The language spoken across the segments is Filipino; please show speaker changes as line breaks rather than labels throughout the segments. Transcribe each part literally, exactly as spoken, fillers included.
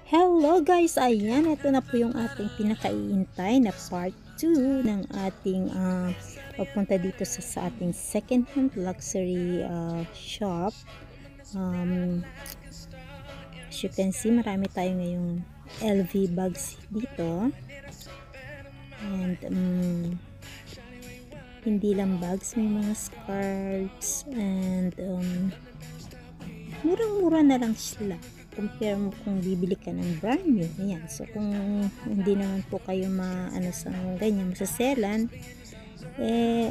Hello guys! Ayan, ito na po yung ating pinakaiintay na part two ng ating uh, papunta dito sa, sa ating second hand luxury uh, shop. Um, as you can see, marami tayo ngayong L V bags dito. And um, hindi lang bags, may mga scarves and um, murang-mura na lang sila compare mo kung bibili ka ng brand new. Ayan. So kung hindi naman po kayo ma ano sa ganyan masaselan, eh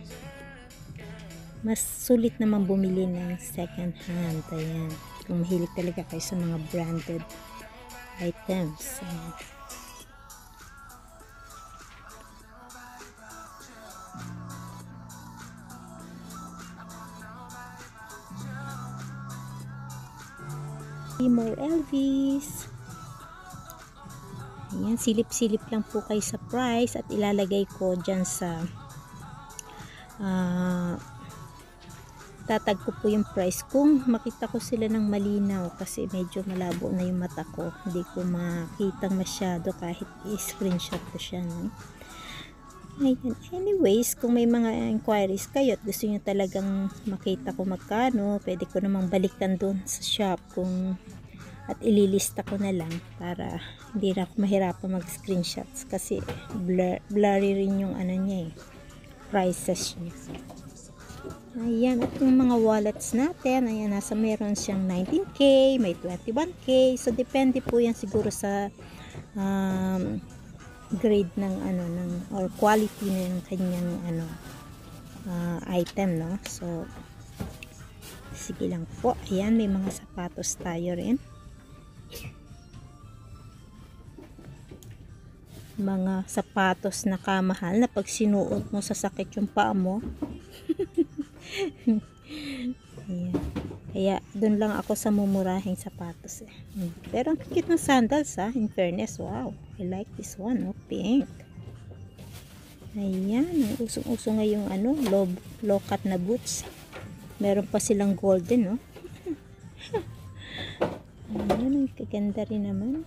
mas sulit naman bumili ng second hand. Ayan. Kung mahilig talaga kayo sa mga branded items. Ayan. More L Vs. Ayan, silip-silip lang po kayo sa price at ilalagay ko dyan sa uh, tatag ko po yung price kung makita ko sila ng malinaw kasi medyo malabo na yung mata ko, hindi ko makita masyado kahit i-screenshot ko siya, no? Ayan. Anyways, kung may mga inquiries kayo at gusto nyo talagang makita ko magkano, pwede ko namang balikan doon sa shop kung at ililista ko na lang para hindi na ako mahirapan mag screenshots kasi blur, blurry rin yung ano niya eh, prices niya. Ayan, at yung mga wallets natin, ayan, nasa meron siyang nineteen K, may twenty-one K, so depende po yan siguro sa um, grade ng ano ng or quality ng kanyang ano uh, item, no? So sige lang po. Ayan, may mga sapatos tayo rin, mga sapatos na kamahal na pag sinuot mo sasakit yung paa mo. Ayan. Kaya doon lang ako sa mumurahing sapatos eh. Hmm. Pero ang cute ng sandals ha, in fairness. Wow, I like this one, oh, pink. Ayan, usong-uso ngayong ano, low, low cut na boots. Meron pa silang golden, no? Ayan, ang kaganda rin naman.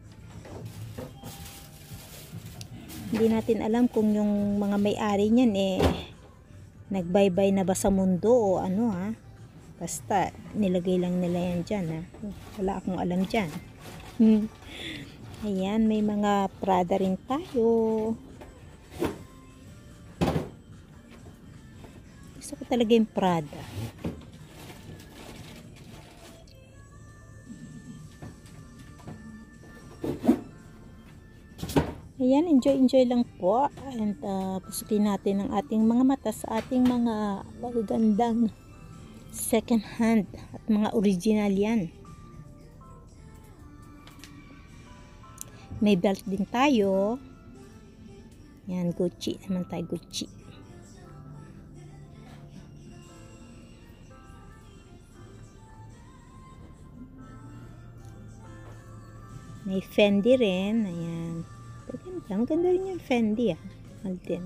Hindi natin alam kung yung mga may-ari niyan eh nagbaybay na ba sa mundo o ano ha. Basta nilagay lang nila yan dyan ha. Wala akong alam dyan. Ayan, may mga Prada rin tayo. Gusto ko talaga yung Prada. Ayan, enjoy enjoy lang po. And uh, pasukin natin ang ating mga mata sa ating mga magagandang second hand at mga original yan. May belt din tayo. Yan, Gucci naman tayo, Gucci. May Fendi rin. Ayan. Maganda, maganda rin yung Fendi ah. Mahal din.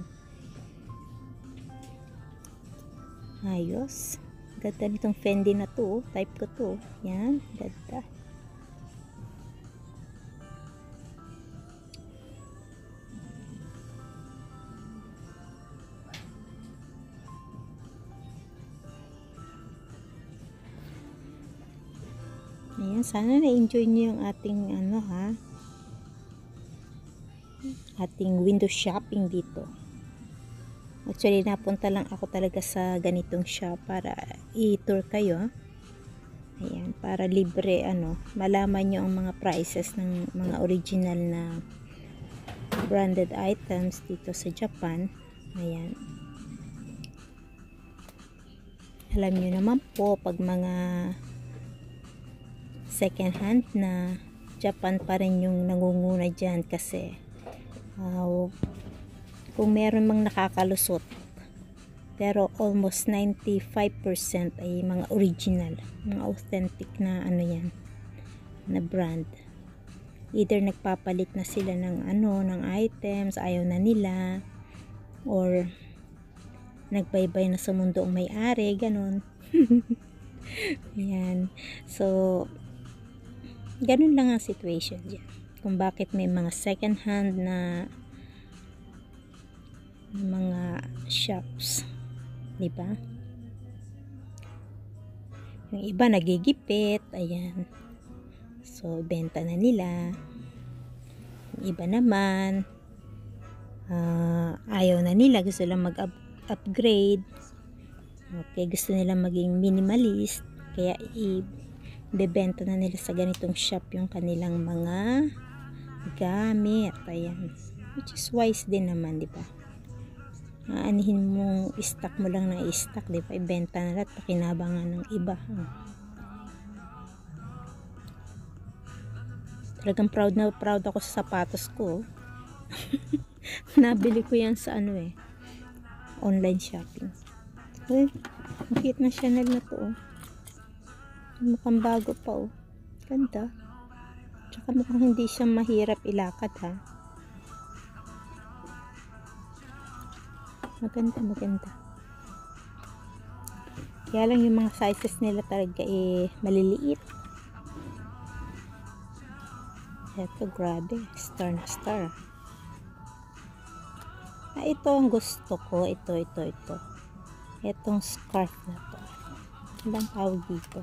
Ayos. Ganda nitong Fendi na to. Type ko to. Yan. Ganda. Ayan. Sana na-enjoy nyo yung ating ano ha. Ating window shopping dito. Actually, napunta lang ako talaga sa ganitong shop para i-tour kayo. Ayan, para libre, ano, malaman nyo ang mga prices ng mga original na branded items dito sa Japan. Ayan. Alam nyo naman po, pag mga second hand na, Japan pa rin yung nangunguna dyan kasi Uh, kung meron mang nakakalusot pero almost ninety-five percent ay mga original, mga authentic na ano yan, na brand. Either nagpapalit na sila ng ano, ng items, ayaw na nila, or nagbaybay na sa mundo ang may-ari, ganun. Yan. So Ganun lang ang situation dyan. Kung bakit may mga second hand na mga shops. Diba? Yung iba nagigipit. Ayan. So, benta na nila. Yung iba naman, uh, ayaw na nila. Gusto lang mag-upgrade. Okay, gusto nila maging minimalist. Kaya, i-bebenta na nila sa ganitong shop yung kanilang mga gamit. Ayan. Which is wise din naman, di ba? Aanihin mong stock mo lang na i-stock, di ba? Ibenta na lahat, pakinabangan ng iba. Hmm. Talagang proud na proud ako sa sapatos ko. Nabili ko yan sa ano eh, online shopping. Well, makit na Chanel na to oh. Mukhang bago pa oh. Ganda. Tsaka mukhang hindi siya mahirap ilakad ha. Maganda, maganda. Kaya lang yung mga sizes nila talaga eh maliliit. Eto, grabe. Star na star. Ah, ito ang gusto ko. Ito, ito, ito. Itong scarf na to. Ilang tawag dito.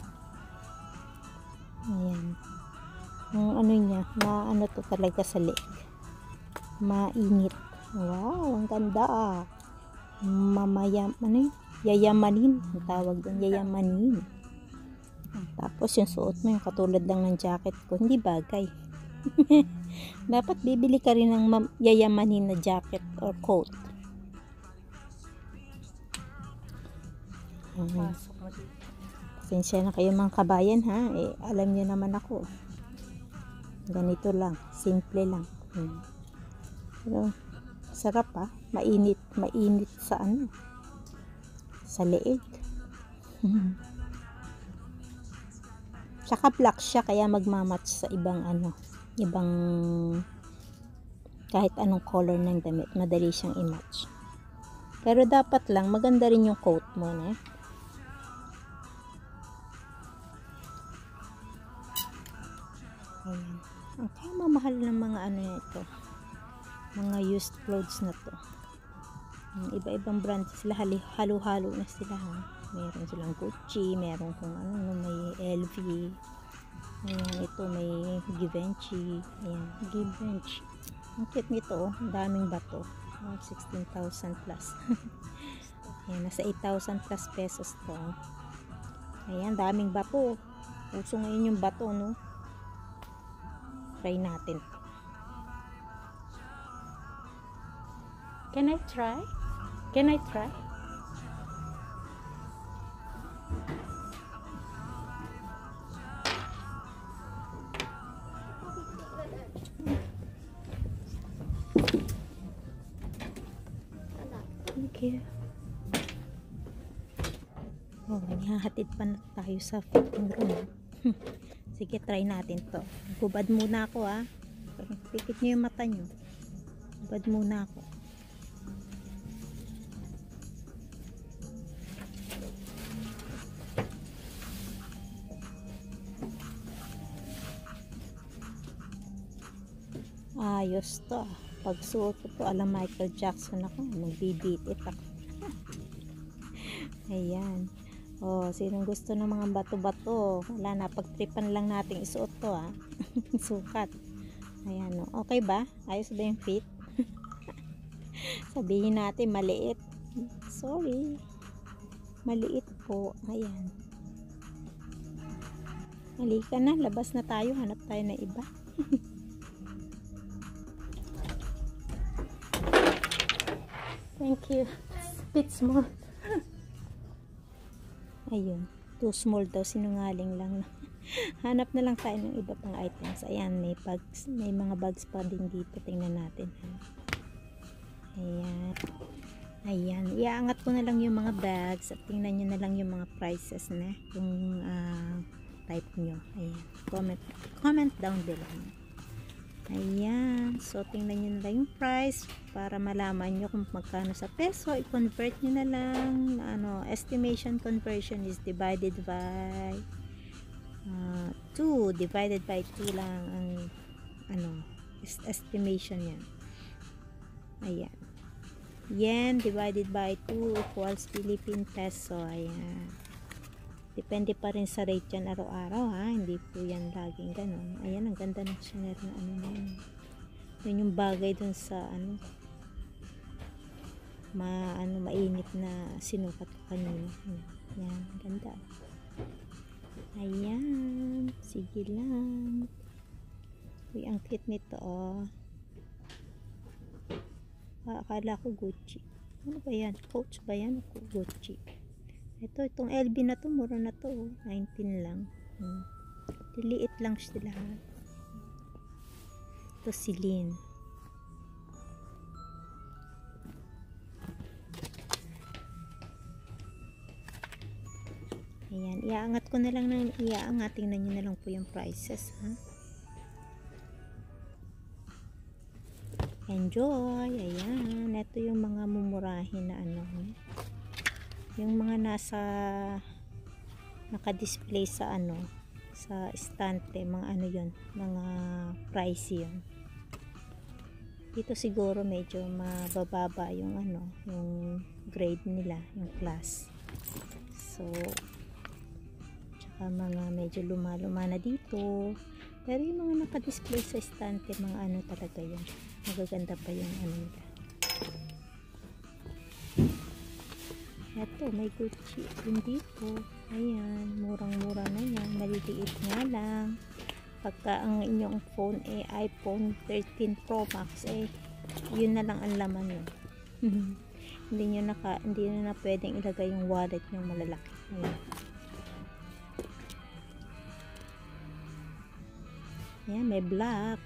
Ayan. Ang ano niya, maano to talaga sa leeg. Mainit. Wow, ang ganda ah. Mamayam, ano yun? Yayamanin. Ang tawag doon, yayamanin. Tapos yung suot mo, yung katulad lang ng jacket ko. Hindi bagay. Dapat bibili ka rin ng yayamanin na jacket or coat. Hmm. Pasensya na kayo mga kabayan ha. Eh, alam niyo naman ako. Ganito lang. Simple lang. Hmm. Pero, sarap ha. Mainit. Mainit sa ano. Sa leeg. Tsaka black siya kaya magmamatch sa ibang ano. Ibang kahit anong color ng damit, madali siyang i-match. Pero dapat lang maganda rin yung coat mo, ne? Ayan. Ang kaya mamahal ng mga ano ito, mga used clothes na to. Iba-ibang brand sila, halo-halo na sila ha. Meron silang Gucci, meron kung ano, may L V. Ayan, ito may Givenchy. Ayan, Givenchy. Ang cute nito, oh. Ang daming bato. Oh, sixteen thousand plus. Ayan, nasa eight thousand plus pesos to. Ayan, daming bato. Uso ngayon yung bato, no? Try natin. Can I try? Can I try? Thank you. Oh, nihahatid pa na tayo sa fitting room. Sige, try natin to. Hubad muna ako ah. Pikit nyo yung mata nyo. Hubad muna ako. Ayos to ah. Pag suot ko to, alam Michael Jackson ako. Magbibit it ako. Ayan. Oh, sinong gusto ng mga bato-bato? Wala na, pagtripan lang natin isuot to ah. Sukat. Ayan oh. Okay ba? Ayos ba yung fit? Sabihin natin maliit. Sorry. Maliit po. Ayan. Halika na, labas na tayo. Hanap tayo na iba. Thank you. Bit small. Ayun. Too small daw. Sinungaling lang. Hanap na lang tayo ng iba pang items. Ayan. May bags. May mga bags pa din dito. Tingnan natin. Ayan. Ayan. Iaangat ko na lang yung mga bags. At tingnan nyo na lang yung mga prices na. Kung uh, type nyo. Ayan. Comment. Comment down below. Ayan. So, tingnan nyo na lang yung price para malaman nyo kung magkano sa peso. I-convert nyo na lang. Ano, estimation conversion is divided by uh, two divided by two lang ang ano is estimation yan. Ayan, yen divided by two equals Philippine peso. Ayan, depende pa rin sa rate yan araw-araw ha, hindi po yan laging ganon. Ayan, ang ganda ng Chanel na ano na yun. Yun yung bagay dun sa ano ma ano mainit na sinukat ko kanina. Yan, ganda. Ayan, sige lang. Uy, ang cute nito oh. Ah, akala ko Gucci. Ano ba yan? Coach ba yan? Gucci. Ito, itong L V na to, mura na to oh. nineteen lang. Hmm. Liliit lang sila. Ito Celine. Ayan, iaangat ko na lang ng iaangat. Tingnan nyo na lang po yung prices ha. Enjoy. Ayan, ito yung mga mumurahin na ano, yung mga nasa naka-display sa ano, sa estante, mga ano yun, mga pricey yun. Dito siguro medyo mabababa yung ano, yung grade nila, yung class. So tsaka mga medyo luma-luma na dito. Pero yung mga naka-display sa estante, mga ano talaga yun. Magaganda pa yung ano nila. Ito, may Gucci din dito. Ayan, murang-mura na yan. Maliliit nga lang. Pagka ang inyong phone eh iPhone thirteen Pro Max eh, yun na lang ang laman yun. Hindi nyo naka, hindi na, na pwedeng ilagay yung wallet nyo malalaki. Ayan. Ayan, may black.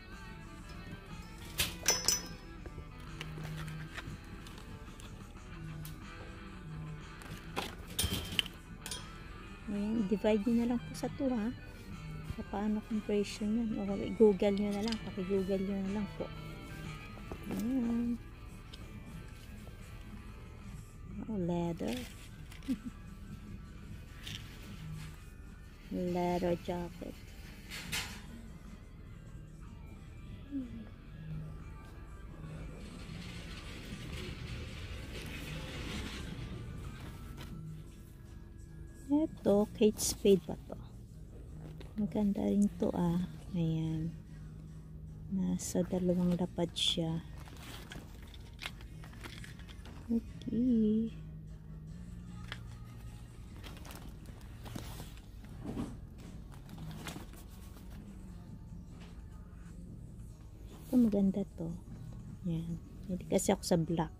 Ayan, divide nyo na lang po sa two ha. Paano comparison yan? O google nyo na lang. Paki-google nyo na lang po. Ayan. Oh, leather. Leather jacket. Ito, Kate Spade ba to? Maganda rin to ah. Ayan. Nasa dalawang lapad siya. Okay. Ito maganda to. Ayan. Hindi kasi ako sa black.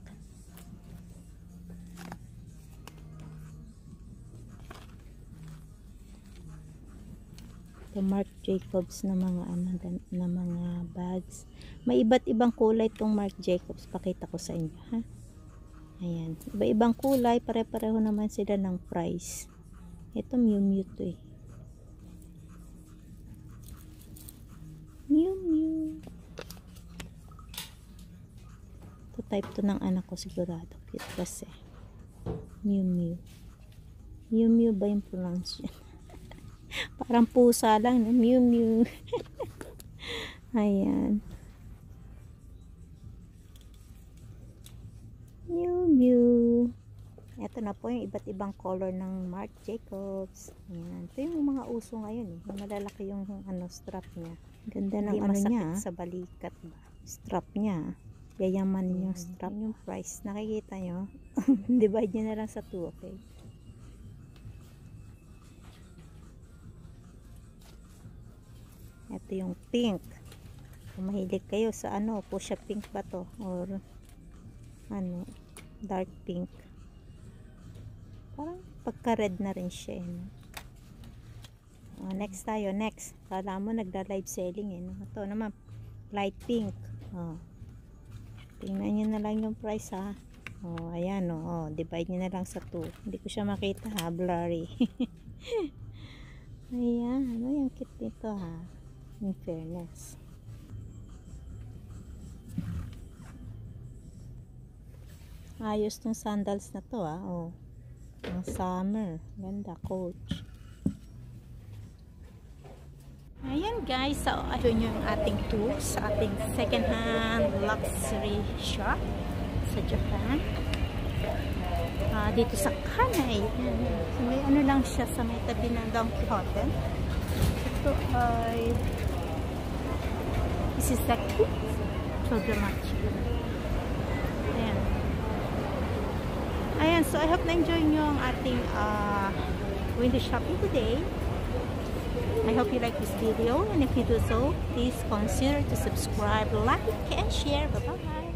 Marc Jacobs na mga ano na mga bags. May iba't ibang kulay tong Marc Jacobs. Pakita ko sa inyo ha. Ayan, iba-ibang kulay, pare-pareho naman sila ng price. Ito Miu Miu to eh. Miu Miu. Ito type to ng anak ko sigurado. Cute kasi. Miu Miu. Miu Miu ba yung pronunciation? Parang pusa lang, no? Miu Miu. Ayan. Miu Miu. Ito na po yung iba't ibang color ng Marc Jacobs. Ayan. Ito yung mga uso ngayon eh. Yung malalaki yung ano, strap niya. Ganda ng ano niya. Sa balikat ba? Strap niya. Yayaman yung strap. Yung price. Nakikita nyo? Divide nyo na lang sa two, okay? Ito yung pink. Kung mahilig kayo sa ano, fuchsia pink ba to? Or ano, dark pink. Parang pagka-red na rin siya. Eh, no? Oh, next tayo, next. Kala mo nagda-live selling eh. No? Ito naman, light pink. Oh. Tingnan nyo na lang yung price ha. Oh, ayan oh. Oh, divide nyo na lang sa two. Hindi ko siya makita ha, blurry. Ayan, ano yung cute nito ha. In fairness. Ayos tong sandals na to ah. Oh. Ang summer. Ganda, Coach. Ayan guys, so ayun yung ating tour sa ating second-hand luxury shop sa Japan. Uh, dito sa Kanai. So, may ano lang siya sa may tabi ng Don Quixote. Ito ay this is the Chodomachi. Ayan. Ayan, so I hope na-enjoy nyo ang ating uh, window shopping today. I hope you like this video, and if you do so, please consider to subscribe, like, and share. Bye-bye.